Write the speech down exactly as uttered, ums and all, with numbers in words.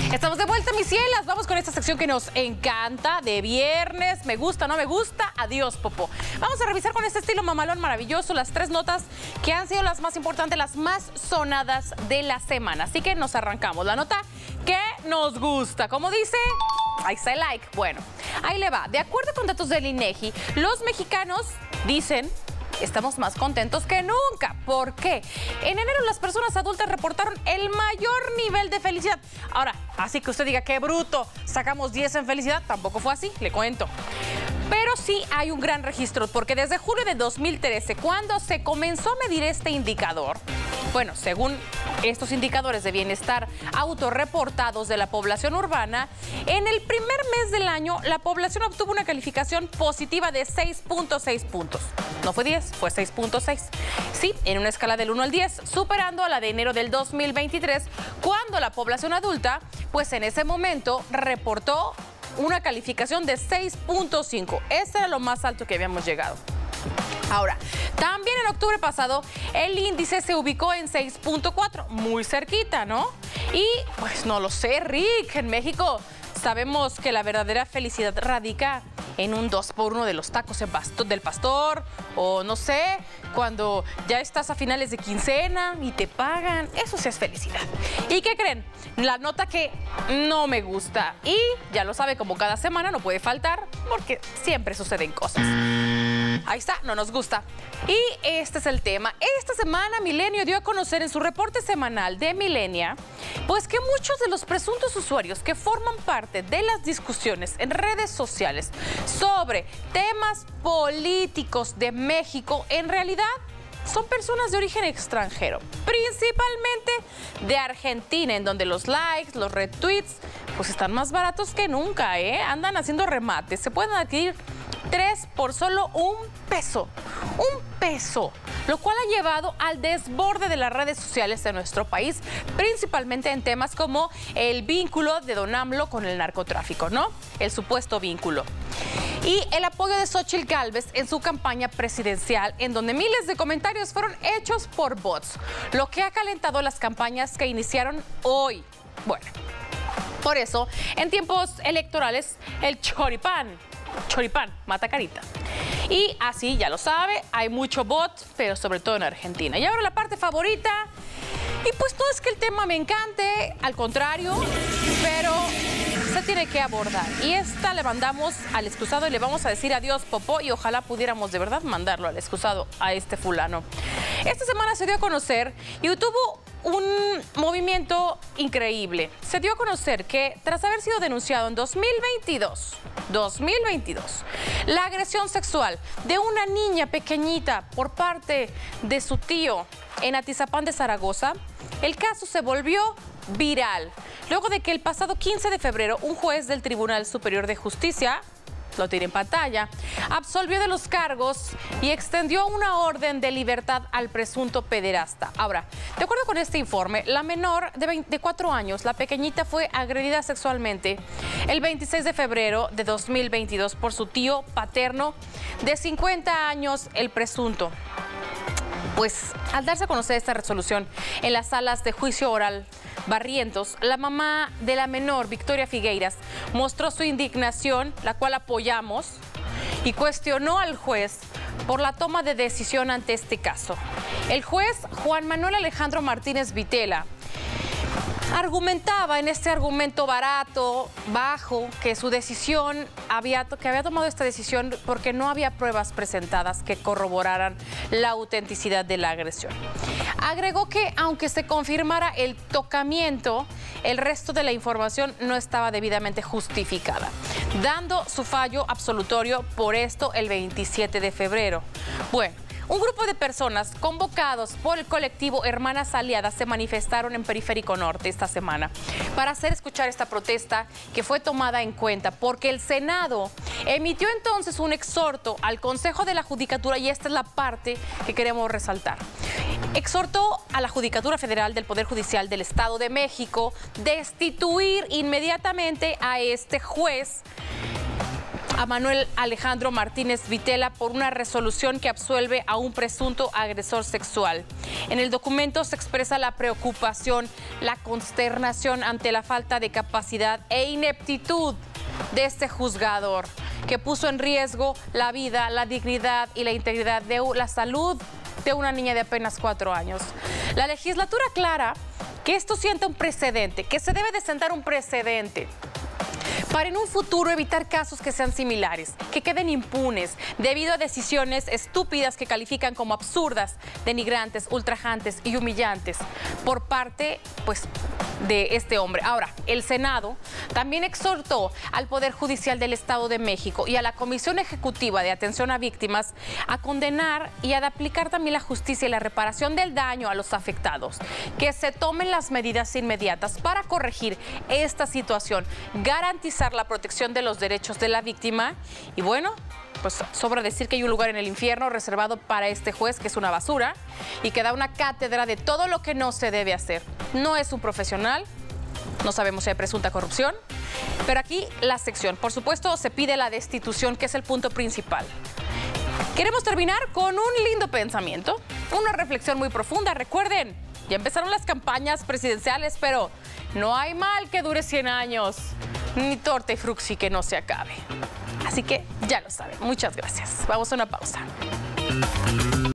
Estamos de vuelta, mis cielas. Vamos con esta sección que nos encanta de viernes. Me gusta, no me gusta. Adiós, Popo. Vamos a revisar con este estilo mamalón maravilloso las tres notas que han sido las más importantes, las más sonadas de la semana. Así que nos arrancamos. La nota que nos gusta. Como dice, ahí está el like. Bueno, ahí le va. De acuerdo con datos del INEGI, los mexicanos dicen... estamos más contentos que nunca. ¿Por qué? En enero las personas adultas reportaron el mayor nivel de felicidad. Ahora, así que usted diga, qué bruto, sacamos diez en felicidad. Tampoco fue así, le cuento. Pero sí hay un gran registro, porque desde julio de dos mil trece, cuando se comenzó a medir este indicador, bueno, según estos indicadores de bienestar autorreportados de la población urbana, en el primer mes del año la población obtuvo una calificación positiva de seis punto seis puntos. No fue diez, fue seis punto seis. Sí, en una escala del uno al diez, superando a la de enero del dos mil veintitrés, cuando la población adulta, pues en ese momento reportó una calificación de seis punto cinco. Ese era lo más alto que habíamos llegado. Ahora, también en octubre pasado, el índice se ubicó en seis punto cuatro, muy cerquita, ¿no? Y, pues no lo sé, Rick, en México sabemos que la verdadera felicidad radica en un dos por uno de los tacos del pastor, o no sé, cuando ya estás a finales de quincena y te pagan. Eso sí es felicidad. ¿Y qué creen? La nota que no me gusta. Y ya lo sabe, como cada semana no puede faltar, porque siempre suceden cosas. Ahí está, no nos gusta. Y este es el tema. Esta semana Milenio dio a conocer en su reporte semanal de Milenia, pues que muchos de los presuntos usuarios que forman parte de las discusiones en redes sociales sobre temas políticos de México, en realidad son personas de origen extranjero, principalmente de Argentina, en donde los likes, los retweets, pues están más baratos que nunca, ¿eh? Andan haciendo remates, se pueden adquirir tres por solo un peso, un peso, lo cual ha llevado al desborde de las redes sociales de nuestro país, principalmente en temas como el vínculo de Don AMLO con el narcotráfico, ¿no? El supuesto vínculo. Y el apoyo de Xóchitl Gálvez en su campaña presidencial, en donde miles de comentarios fueron hechos por bots, lo que ha calentado las campañas que iniciaron hoy. Bueno, por eso, en tiempos electorales, el choripán, choripán mata carita. Y así, ya lo sabe, hay mucho bot, pero sobre todo en Argentina. Y ahora la parte favorita, y pues no es que el tema me encante, al contrario, pero se tiene que abordar. Y esta le mandamos al excusado y le vamos a decir adiós, Popó, y ojalá pudiéramos de verdad mandarlo al excusado a este fulano. Esta semana se dio a conocer y tuvo un movimiento increíble. Se dio a conocer que tras haber sido denunciado en dos mil veintidós, dos mil veintidós, la agresión sexual de una niña pequeñita por parte de su tío en Atizapán de Zaragoza, el caso se volvió viral, luego de que el pasado quince de febrero un juez del Tribunal Superior de Justicia, lo tiene en pantalla, absolvió de los cargos y extendió una orden de libertad al presunto pederasta. Ahora, de acuerdo con este informe, la menor de veinticuatro años, la pequeñita, fue agredida sexualmente el veintiséis de febrero de dos mil veintidós por su tío paterno de cincuenta años, el presunto. Pues al darse a conocer esta resolución en las salas de juicio oral Barrientos, la mamá de la menor, Victoria Figueiras, mostró su indignación, la cual apoyamos, y cuestionó al juez por la toma de decisión ante este caso. El juez Juan Manuel Alejandro Martínez Vitela argumentaba en este argumento barato, bajo, que su decisión había, que había tomado esta decisión porque no había pruebas presentadas que corroboraran la autenticidad de la agresión. Agregó que aunque se confirmara el tocamiento, el resto de la información no estaba debidamente justificada, dando su fallo absolutorio por esto el veintisiete de febrero. Bueno, un grupo de personas convocados por el colectivo Hermanas Aliadas se manifestaron en Periférico Norte esta semana para hacer escuchar esta protesta, que fue tomada en cuenta porque el Senado emitió entonces un exhorto al Consejo de la Judicatura, y esta es la parte que queremos resaltar. Exhortó a la Judicatura Federal del Poder Judicial del Estado de México destituir inmediatamente a este juez a Manuel Alejandro Martínez Vitela por una resolución que absuelve a un presunto agresor sexual. En el documento se expresa la preocupación, la consternación ante la falta de capacidad e ineptitud de este juzgador, que puso en riesgo la vida, la dignidad y la integridad de la salud de una niña de apenas cuatro años. La legislatura aclara que esto sienta un precedente, que se debe de sentar un precedente para en un futuro evitar casos que sean similares, que queden impunes debido a decisiones estúpidas que califican como absurdas, denigrantes, ultrajantes y humillantes por parte, pues, de este hombre. Ahora, el Senado también exhortó al Poder Judicial del Estado de México y a la Comisión Ejecutiva de Atención a Víctimas a condenar y a aplicar también la justicia y la reparación del daño a los afectados, que se tomen las medidas inmediatas para corregir esta situación, garantizar la protección de los derechos de la víctima y bueno, pues sobra decir que hay un lugar en el infierno reservado para este juez que es una basura y que da una cátedra de todo lo que no se debe hacer. No es un profesional, no sabemos si hay presunta corrupción, pero aquí la sección, por supuesto, se pide la destitución, que es el punto principal. Queremos terminar con un lindo pensamiento, una reflexión muy profunda. Recuerden, ya empezaron las campañas presidenciales, pero no hay mal que dure cien años, ni torta y fruxi que no se acabe. Así que ya lo saben. Muchas gracias. Vamos a una pausa.